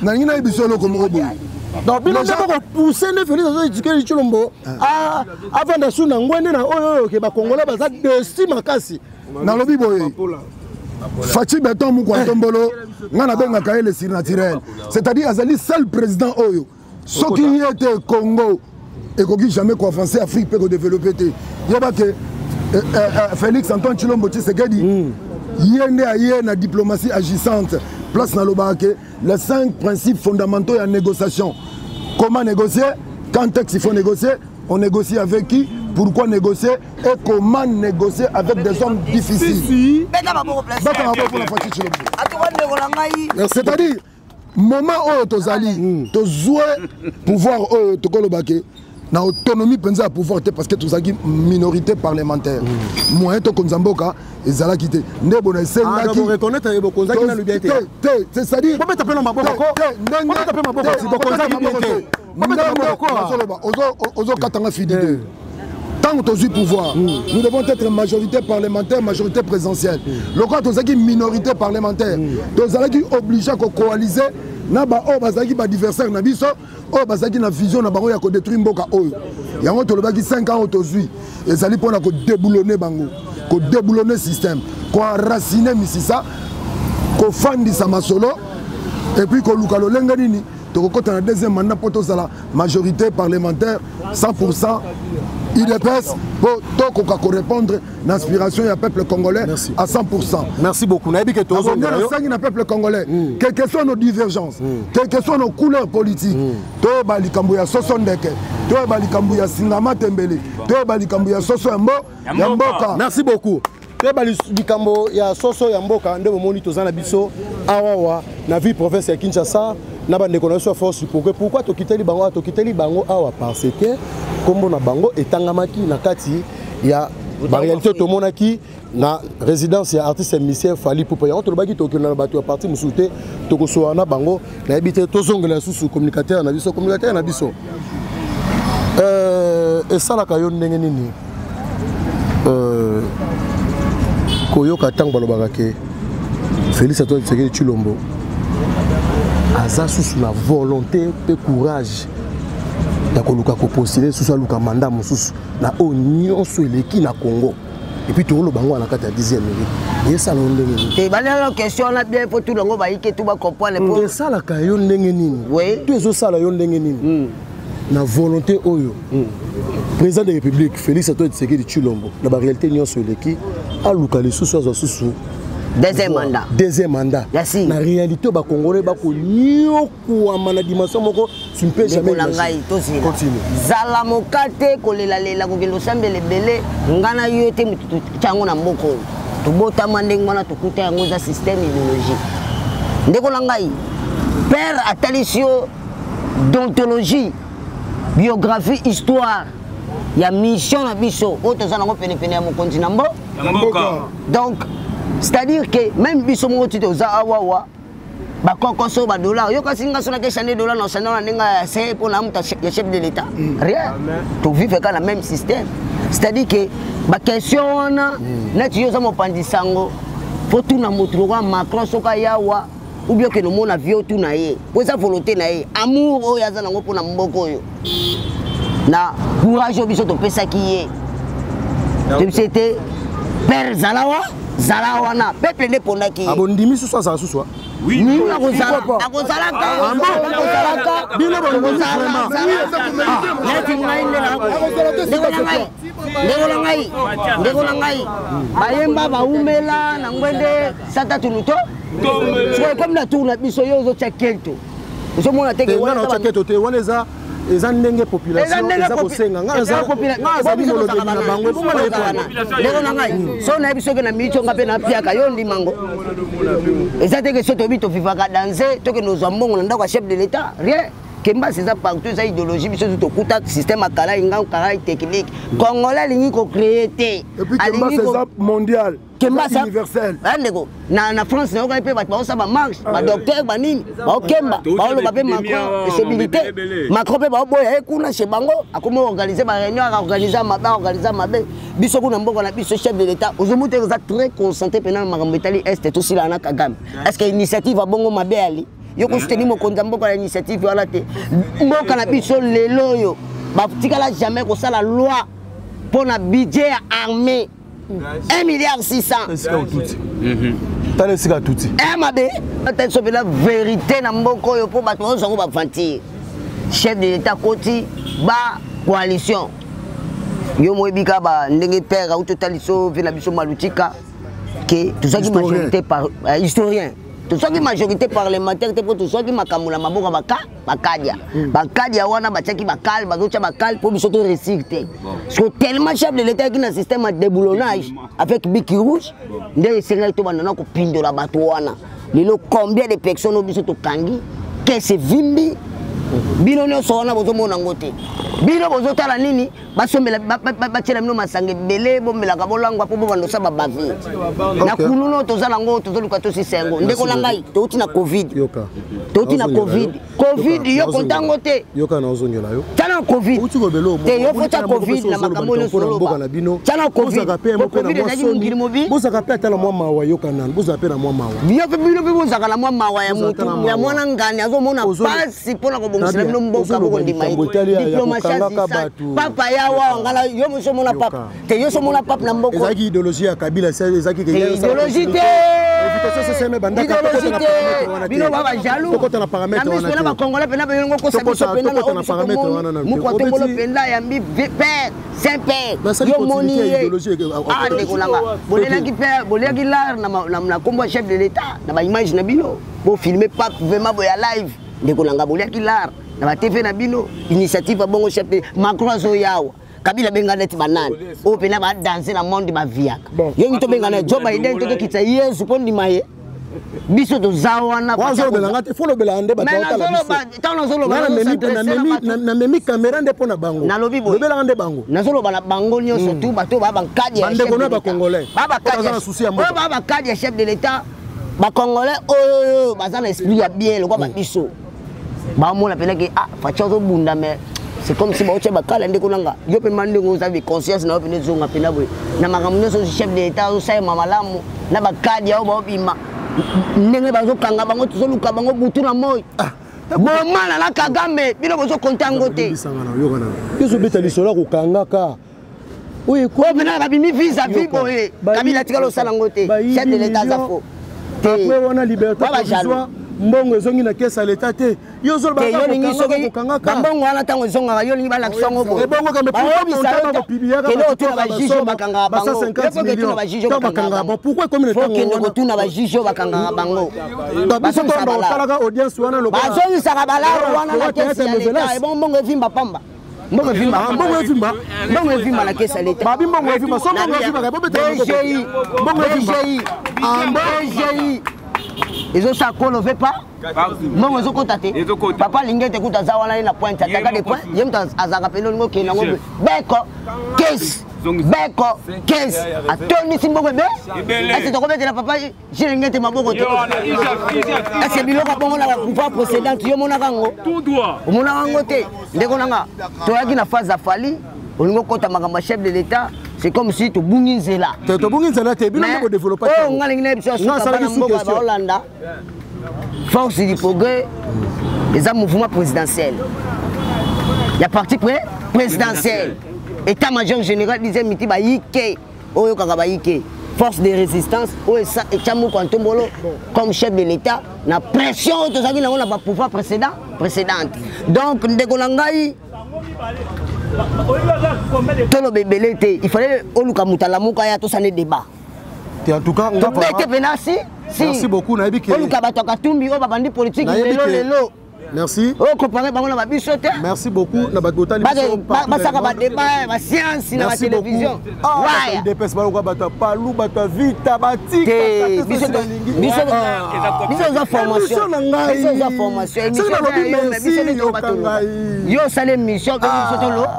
Donc, il a poussé les Félix Tshisekedi Tshilombo avant de se faire des Congolais de Makasi. Dans le Biboye, Fati Beton Moukwatombolo, on a bien accueilli le sir naturel. C'est-à-dire, Azali, seul président Oyo. Ce qui était Congo et qui jamais avancé Afrique peut développer. Il y a que Félix Antoine Tshilombo Tshisekedi, yende aye na diplomatie agissante place na lobake les cinq principes fondamentaux de la négociation. Comment négocier? Quand est-ce qu'il faut négocier? On négocie avec qui? Pourquoi négocier? Et comment négocier avec des hommes difficiles? C'est-à-dire, moment où tu as tu joué pouvoir tu na autonomie penza pouvoir parce que tu as une minorité parlementaire. Moi to konzamboka ezala kité ndé bona senga ki reconnaître e bokonza ki na liberté. C'est-à-dire on peut taper dans maboko ko. On peut taper maboko si bokonza ki liberté. On peut taper maboko ko. Ozo ozo katanga fidèle. Tant que tu as pouvoir, mm. nous devons être majorité parlementaire, majorité présidentielle. Mm. Le cas, tu as une minorité parlementaire. Tu as obligé de coaliser. Na ba o bazaki ba adversaire na biso o bazaki na vision na bango ya ko détruire mboka oyo yango to lobaki cinq ans otozui ezali pona ko déboulonner bango ko déboulonner système ko enraciner misisa ko fandisa masolo et puis ko luka lolenga nini to ko kota na deuxième mandat poto sala majorité parlementaire cent pour cent I D P S pour to ko répondre l'inspiration du peuple congolais. Merci. À cent pour cent. Merci beaucoup. Nabi que tous le peuple congolais. Mm. Quelles que soient nos divergences, mm. quelles que soient nos couleurs politiques, to bali kambuya soso ndeke, to bali kambuya singama tembele, to bali kambuya soso yambo yamboka. Merci beaucoup. To bali likambo ya soso yamboka ndebo moni tozana biso awawa na vie province ya Kinshasa na bande connaissance force pour que pourquoi to kiteli bango to kiteli bango awa parce que kombo na bango etangamaki na kati ya ba réalité to monaki na résidence ya artiste musicien Fally Ipupa yango to baki to na bato ya parti musute to ko so na bango na ebité to zongela susu communicateur na biso communicateur na biso euh et ça la kayo ndenge nini euh koyoka tango balobaka ke Félix Antoine Tshisekedi Tshilombo aza susu na volonté pe courage ya koluka ko postuler susu aluka mandat mosusu na o nyonso eleki na Congo et puis tout le bango na kata dixième minute et ça non ndenge te bala question na bien faut tout longo ba yike tout ba comprendre pour ça la ka yo ndenge nini oui tu ezo sala yo ndenge nini na volonté oyo président de la République Félix Antoine Tshisekedi Tshilombo na ba réalité nyonso eleki aluka les susu azo susu deuxième mandat deuxième mandat merci na réalité ba congolais ba ko nyoko amana dimension moko tu ne peux jamais continue zala mokate kolela lela ko kelo sambele bele ngana yote mutyango na mboko to bota mandeng mana to kuta yango za système idéologie ndeko langai père atalisio d'ontologie biographie histoire ya mission na biso oto za nango pene pene ya mokonzi na mbo donc c'est-à-dire que même biso mo tite oza awawa ba kokoso ba dollar yo kasi nga sona ke chané dollar na chané na nga c'est pour na muta ya chef de l'état rien to vivre ka la même système c'est-à-dire que ba question na na tiyo za mo pandisango faut tout na motro wa Macron soka yawa ou bien que no mona vieux tout na ye pour sa volonté na ye amour o ya za nango pour na mboko yo na courage biso to pesa ki ye c'était père Zalawa Zalawana, peuple ne pona qui. Abondimi sous ça sous soi. Oui. Ni na kozala. Akozalaka. Akozalaka. Bino bongozi vraiment. Neti ngai ndela. Ndeko ngai. Ndeko ngai. Ndeko ngai. Bayemba baumela na ngwende sata tuluto. Soki comme na tourna biso yo zo tchakento. Zo mona teke wana tchakento te wana za eza ndenge population eza kosenga nga eza nga bino lobeli na bango pour moi ndeko na ngai so na biso ke na micho ngape na piaka yo ndi mango eza teke so to bito vivaka danser to ke nos ambongo na ndako chef de l'état rien kemba c'est ça partout ça idéologie biso to kuta système akala inga kala technique congolais lingi ko créer té et puis kemba c'est ça mondial kemba ça universel ndeko na na France na okape ba ba ba marche ba docteur ba nini ba okemba ba lo ba pe Macron possibilité Macron pe ba boya ekuna chez bango akomo organiser ba réunion organiser ma ba organiser ma be biso kuna mboko na biso chef de l'état ozomuté za très concentré pendant makambo Italie est tout sila na Kagame est-ce que initiative a bongo mabe ali yo ko soutenir mo konza mboko la initiative wala te mboka na biso lelo yo ba tikala jamais ko sala loi pour na budget armée un milliard six cents. T'as laissé à tout. Eh ma bé, t'as sauvé la vérité na mboko yo pour battre on va fantir. Chef de l'état koti ba coalition. Yo mo bika ba ndenge père au totaliso vina biso malutika. que tout ça qui majorité par historien tout ça qui majorité parlementaire te pour tout ça qui makamula maboka baka bakadia bakadia wana bachaki bakal bazocha bakal pour biso to recycler parce que tellement chef de l'état qui na système de déboulonnage avec Biki Rouge ndé sengal to banana ko pindola bato wana lelo combien de personnes biso to kangi que c'est vimbi bino nyonso wana bozomona ngote bino bozotala nini basomela bachela mino masange bele bomelaka bolangwa po bobandosa babavi na kununo tozala ngo tozoluka tosi sengo ndeko na ngai touti na covid touti na covid covid yo kontango te yoka na ozongela yo tana covid te yo fota covid na makambo nyonso loba tana covid covid na ngi ngiri mobi bozaka pe atala mwa mawa yoka nan bozaka pe na mwa mawa yo pe bino pe bozaka na mwa mawa ya mutu ya mwana ngani azomona pasi pona ko bongisa bino mboka boko ndima diplomatie papa ya wa ngala yo moso mona papa te yo so mona papa na mboko ezaki idéologie ya Kabila ezaki ke idéologie te invitation c'est même bandaka idéologie te bino baba jaloux kokota na paramètre wana na ba congolais pena ba ngo ko sabiso pena na paramètre wana na mu ko tongolo pena ya mbi père saint père yo moni ah de kolanga bolela ki père bolela ki lar na na kombo chef de l'état na ba image na bino bo filmer pas vraiment boya live de kolanga bolela ki lar na ba T V na bino initiative bongo chef Macron zo yawa Kabila benga net banane o pena ba danser na monde ba viaka yo ngito benga na Joe Biden to kitsa Yesu pondi maye biso to zawana ba zo belanga te folo belande ba tota la biso tano zolo ba na memi na memi camera nde pona bango na lobi bo belanga nde bango na zolo ba bango nyonso tu ba to ba bankadi bande kono ba congolais ba bakadi ba bakadi chef de l'état ba congolais oh bazana esprit ya bien le quoi ba biso ba mona pena ke ah facha zo bunda mais c'est comme si ba oche bakala ndeko nanga yo pe mande ngo zavi conscience na opene zo ngapena boy na makamnyo so chef de l'état so sai mamalamu na bakadi ya ba obima ndenge bazo kanga bango to luka bango butu na moy bomala na Kagame bino bozo kontango te yo zo beta lisola ko kanga ka oui ko mena ba bimi visa vibo e Kabila tikalo sala ngote chef de l'état zafo après on a liberté provisoire mbongo ezongi na kesa l'état te yo zo ba ko kanga ka mbongo wana tango zonga yo lingi bala kisango bo ebongo ka me pour ko publier ka no tuna ba jijo bakanga bango cinquante millions bakanga bon pourquoi comme le tango wana ko tuna ba jijo bakanga bango baso to ba talaka audience wana lo bazongi saka balaro wana na kesa l'état ebongo mbongo evimba pamba mbongo evimba mbongo evimba mbongo evimba na kesa l'état babi mbongo evimba so mbongo evimba ka bobeta mbongo evimba mbongo ils ont ça qu'on ne veut pas. Non, ils ont contacté. Papa Lingé te kuta zawana na pointe ataka de point. Yem ta azaka pelo ngo ke na ngo. Beko case. Beko case. Atoni simbo be. Est-ce que tu connais la papa Lingé te maboko te. Est-ce que biloko bongo na pouvoir précédente yo mona kango. Tout droit. Mona kango te. Ndeko nanga. To yaki na phase afali. Olingo kota makamba chef de l'état. C'est comme si tu bunginze là. Tu bunginze là, tu es bien développé. Oh, on a une Hollanda. Force du progrès, les un mouvement présidentiel. Il y a parti présidentiel. État-major général disait Miti Baïke. Oyo Kagabaïke. Force de résistance. Oyo Chamou Kwantombolo comme chef de l'État. La pression, tout ça, on n'a pas pouvoir précédent, précédente. Donc, Ndegolangaï. Tolo bébé il fallait oluka mutala muka ya to sané débat. En tout cas, on va merci. Merci beaucoup Naïbi qui oluka bato katumbi o babandi politique lelo lelo. Merci. Oh comparer bango na ba biso te. Merci beaucoup na ba totali biso. Ba saka ba débat ba science na ba télévision. Ouais. Des pes ba ko bato palu bato vita batika biso biso biso za formation. Biso za formation. Biso biso bato. Yo salé mission biso to lo.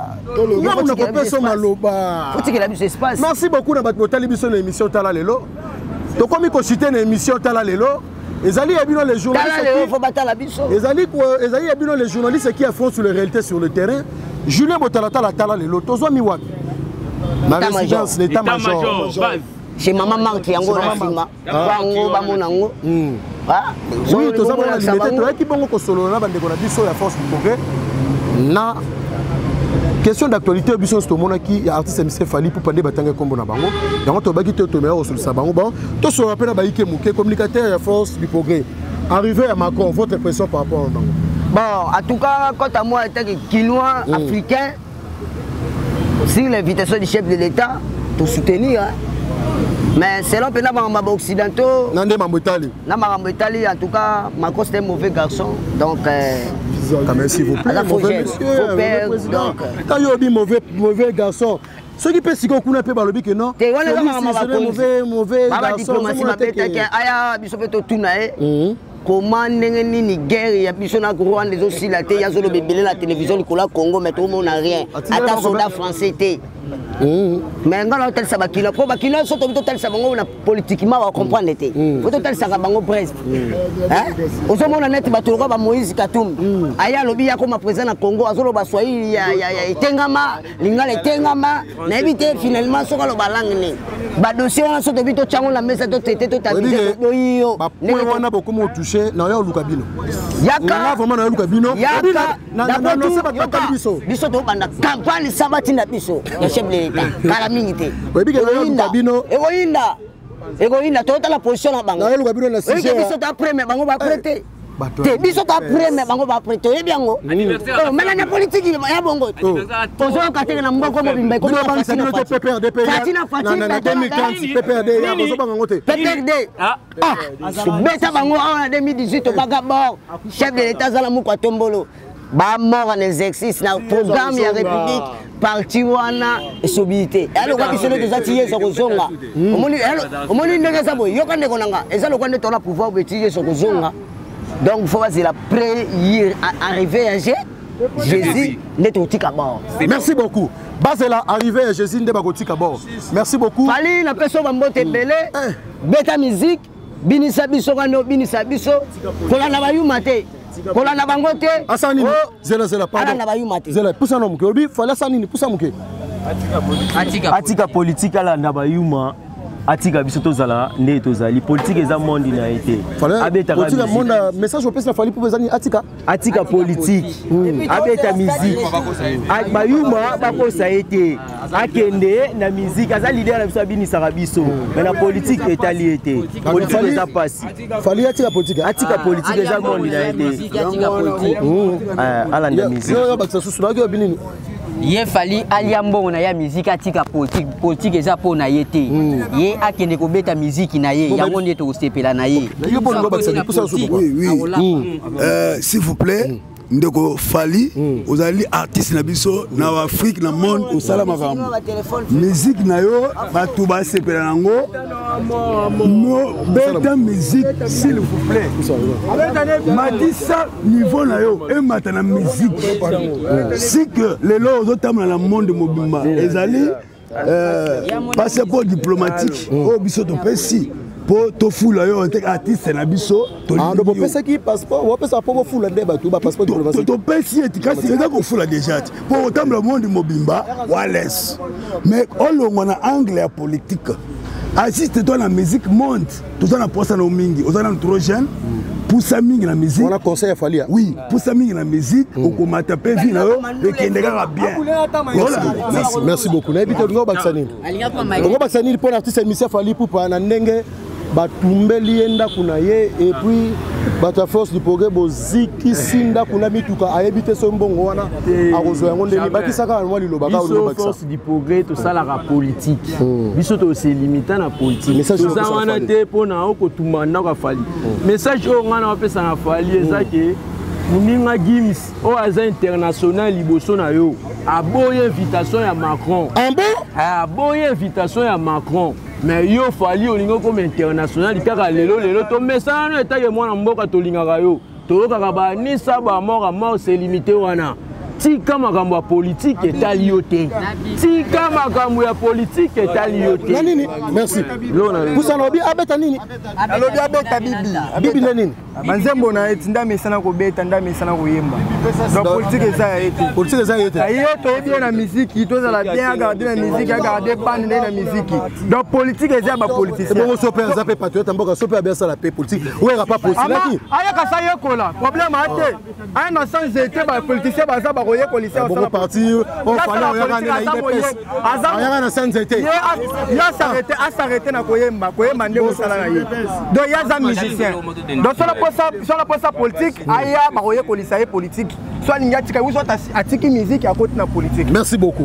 Merci beaucoup na bato tali biso na émission tala lelo. To komi ko citer na émission tala lelo. Ezali yabino les journalistes. Ezali ezali yabino les journalistes qui affrontent sur les réalités sur le terrain. Julien Botalata la tala lelo. Tozwa miwak. La résidence l'état major. Chez maman Marc yango na fima. Bango bamonango. Ah. Oui, tozwa na limité to ki bongo ko solo na bande ko na biso ya force du progrès. Na question d'actualité biso sto monaki ya artiste Michel Fali pour pande batanga kombo na bango yango to baki to to meilleur sur sa bango bon to so rappela ba ike muke communicateur ya force du progrès arrivé à Macron votre impression par rapport au bango bon en tout cas quant à moi étant quinois mm. africain sur l'invitation du chef de l'état pour soutenir hein. Mais selon les occidentaux, Nande Mamboitali. Italie, en tout cas, Macron c'est un mauvais garçon. Donc, euh, quand même, s'il vous plaît, faut mauvais monsieur, monsieur, faut père, mauvais président. donc, Quand il dit mauvais, mauvais garçon, ceux qui pensent qu'ils ont un peu balobi que non, c'est un mauvais, mauvais garçon. Comment ni guerre ya biso na Rwanda les aussi la té ya zolo bebele la télévision le Congo mais tout le monde n'a rien. Ata soldat français té. Mais ngana hotel sabakila ko bakila so to total sabango na politiquement va comprendre té. Faut total sabango presse. Hein? Oso mona net batolo ba Moïse Katumbi. Aya lobi ya ko ma président na Congo azolo ba Swahili ya ya etengama lingala etengama na ebité finalement so ko ba langue ni. Ba dossier wana so to bito chango la mesa to tété to tabiser boyo. Ne wana beaucoup mo touché na yo Lukabino. Yaka vraiment na yo Lukabino. Yaka na na no se ba bakali biso. Biso to banda campagne sabati na biso. Ya chef de l'État. Kala mingi te. Webi ke yo Lukabino. Egoinda. Egoinda to la position na bango. Na yo Lukabino na sije. Webi biso ta premier bango ba prêter. Te biso ta premier bango ba prêter. Yebi yango. Oh mais na politique ya bongo. Pozo ka te na mboko mo bimba ko na banque c'est notre P P R D P. Fatina Fatina na deux mille quinze P P R D ya bozo bango ngote. P P R D. Ah. Beta bango en deux mille dix-huit au Bagabor. Chef de l'État zala mu kwa Tombolo. Ba mort en exercice na programme ya République parti wana sobilité. Alors kwa biso de zatiye so kozonga. Omoni omoni ndenge sa boy yoka ndeko nanga. Eza lokwa nde tona pouvoir betiye so kozonga. Donc faut c'est la pré arrivé à Jésus n'est au tika bord. Merci beaucoup. Basela arrivé à Jésus n'est pas au tika bord. Merci beaucoup. Fali la personne va monter belé. Beta musique binisa biso kano binisa biso kola na bayuma te. Kola na bango te. Asani zela zela pardon. Na bayuma te. Zela pusa no muke obi fala sanini pusa muke. Atika atika politique ala na bayuma. Atika biso tozala ne tozali politique eza monde na été abeta politique monde message au pesa fali pour bezani atika atika politique abeta musique bayuma bakosa été akende na musique aza leader na biso bini sarabiso mais na politique etali été politique eza passé fali atika politique atika politique eza monde na été atika politique ala na musique yo bakisa susu na yo binini ye fali aliambo na ya musique atika politique politique eza po na ye te ye akende ko beta musique na ye yango nde to sepela na ye oui oui euh s'il vous plaît ndeko fali ozali artiste na biso na Afrique na monde osala makambo musique na yo batu ba sepela nango no beta musique s'il vous plaît madisa niveau na yo e mata na musique si que les lots otamna na monde mobimba ezali euh passeport diplomatique o biso to pesi pour to fula yo tek artiste na biso to ando bo pesa ki passeport wo pesa po fula ndeba tu ba passeport diplomatique to pesi etika si eza ko fula déjà pour otamla monde mobimba wales mais olongo na angle ya politique assiste toi la musique monte tout en posa na mingi ozana trop jeune pour ça mingi la musique on a conseil à Falia oui pour ça mingi la musique au komata pe vi na yo et kendeka bien merci merci beaucoup na bito ngo baksanini ngo baksanini pour artiste Michel Fali pour na ndenge batumbeli enda kuna ye et puis bata force du progrès boziki sinda kuna mituka ayebite so mbongo wana akozo yango ndeni bakisaka wa liloba ka liloba force du progrès to sala la politique biso to se limiter na politique to za wana te pona okotuma na ka Fali message o ngana opesa na Fali ezake muninga Gims o aza international liboso na yo aboye invitation ya Macron aboye invitation ya Macron mais yo Fali olingo comme international kaka lelo lelo to message eta ye mwana mboka to lingaka yo to kaka ba ni saba mort à mort c'est limité wana tika makambo ya politique etali yo te tika makambo ya politique etali yo te nini merci kusa lobi abeta nini alobi abeta bibi bibi nini manzembo na etinda mesana ko beta nda mesana ko yemba donc politique eza ya ete politique eza ya ete ayo to bien na musique to za la bien garder na musique garder bande na musique donc politique eza ba politicien bon so pe za pe patriote mboka so pe abesa la paix politique ouais pas possible aki aya ka sa yekola problème ate aya na sans ete ba politicien ba za ba koye politicien bon parti on fallait on yaka na I D P S aya na sans ete ya s'arrêter à s'arrêter na koyemba koyemba nde mosala na ye donc ya za musicien donc so soit pour sa politique, aya baroye kolisa ye politique. Soit ninga tika ou soit atiki musique à côté na politique. Merci beaucoup.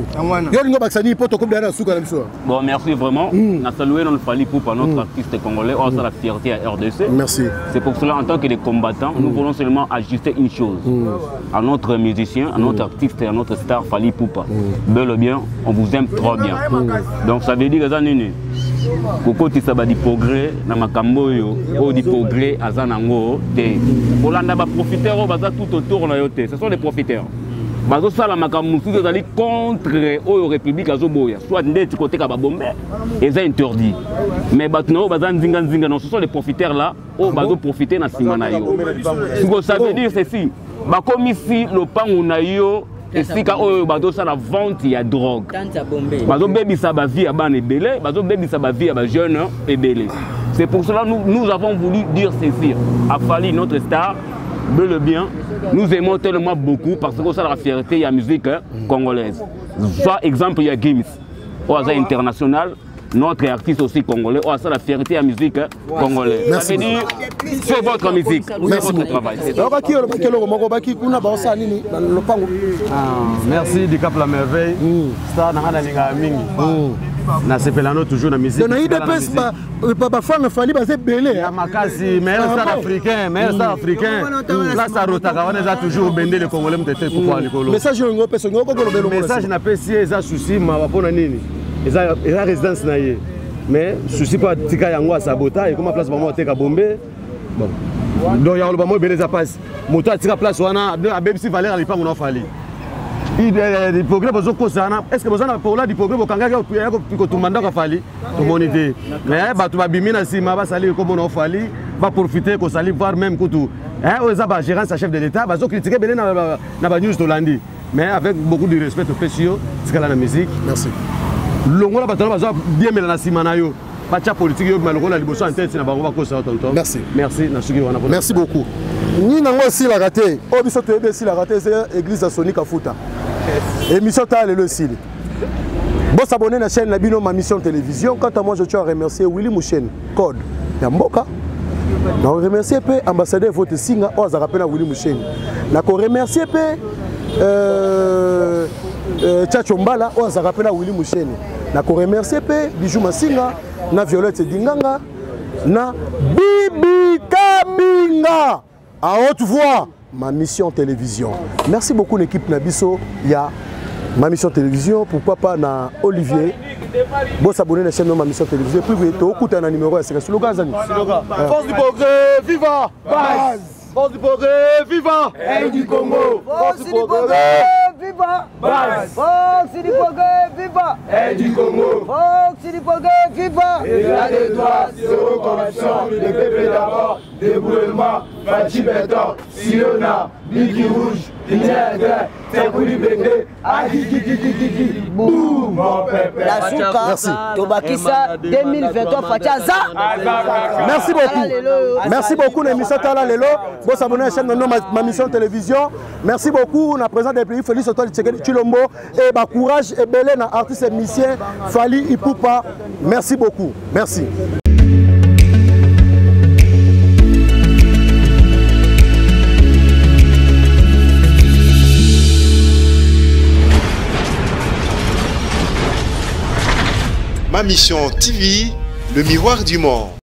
Bon, merci vraiment. On a salué notre Fally Ipupa, notre artiste congolais. On a la fierté à R D C. Merci. C'est pour cela, en tant que des combattants, nous voulons seulement ajuster une chose à notre musicien, à notre artiste et à notre star Fally Ipupa. Bel et bien, on vous aime trop bien. Donc ça veut dire que ça n'est Koko tisaba di progrès na makambo yo o di progrès azanango te Olanda ba profiteurs baza tout autour na yo te ce sont des profiteurs bazo sala makambo tout ezali contre o république azoboya soit ndeti côté ka ba bombe et ça interdit mais batno baza nzinga nzinga non ce sont les profiteurs là o bazo profiter na sima na yo ça veut dire ceci ba komisi lopango na yo et si quand on a la vente, il y a drogue. Bazo baby ça va vie à ban et belé, bazo baby ça va vie à jeune et belé. C'est pour cela que nous, nous avons voulu dire ceci à Fally, notre star, bel et bien. Nous aimons tellement beaucoup parce que ça la fierté, il y a la musique congolaise. Soit exemple, il y a Gims, au hasard international. Notre artiste aussi congolais, oh, ça la fierté à la musique congolaise. Merci. Ça veut dire, c'est votre musique, c'est votre travail. Merci du Cap La Merveille. Ça, na sepelano toujours na musique. Na idps ba ba fanga Fally baze belé. Ya makasi meilleur star africain, meilleur star africain. Là ça rotaka on est toujours bendé le congolais mtete pour likolo. Message ngo peso ngo ko lobelo. Message na pesi eza souci ma bapona nini. Eza eza résidence na ye. Mais souci pas tika yango a sabota et comme place ba mo teka bombe. Bon. Donc ya lo ba mo belé za passe. Moto atika place wana a bebsi Valère à l'époque on a Fally. Il progrès besoin kosana est-ce que besoin pour là du progrès bokanga ko tumanda ka Fally to moniter mais batu ba bimina sima ba sali comme on a Fally va profiter ko sali voir même kutu hein oza ba gérant sa chef de l'état bazo critiquer belé na na ba news tolandi mais avec beaucoup de respect au pesio tikala na musique. Merci longola batalo bazo bien mela na sima na yo bacha politique yo malongola liboso en tête na bango ba kosa tonton. Merci merci na suki wana. Merci beaucoup ni nango aussi la raté o biso to ebe si la raté c'est église à Sonic Afuta émission ta le sile. Bon s'abonner à la chaîne Nabino ma mission télévision. Quant à moi je tiens à remercier Willy Mouchen code Yamboka. Je remercier peu ambassadeur votre singa o za rappela Willy Mouchen. Na ko remercier peu euh euh Tchachombala o za rappela Willy Mouchen. Na ko remercier peu Bijou Masinga na Violette Dinganga na Bibi Kabinga à haute voix. Ma mission télévision. Merci beaucoup l'équipe Nabiso. Il y a ma mission télévision. Pourquoi pas na Olivier. Bon s'abonner à la chaîne de ma mission télévision. Puis vous écoutez un numéro. C'est le slogan. Force du progrès, viva! Base! Force du progrès, viva! Et du Congo! Force du progrès, viva! Base! Force du progrès, viva! Et du Congo! Force du progrès, viva! État de droit, zéro corruption, le peuple d'abord, débrouillement, Fachi Béton, Siona, Biki Rouge, Inègre, Tekouli Bende, Agigigigigigi, boum, mon peuple! La Souka, Tobakisa, deux mille vingt-trois, Fachaza! Merci beaucoup! Merci beaucoup, l'émission Tala Lelo. Bon s'abonner à la chaîne de ma mission télévision. Merci beaucoup. On a présent des pays Félix Otoile Chilombo et bah courage et belé na artiste et musicien Fally Ipupa. Merci beaucoup. Merci. Ma mission T V, le miroir du monde.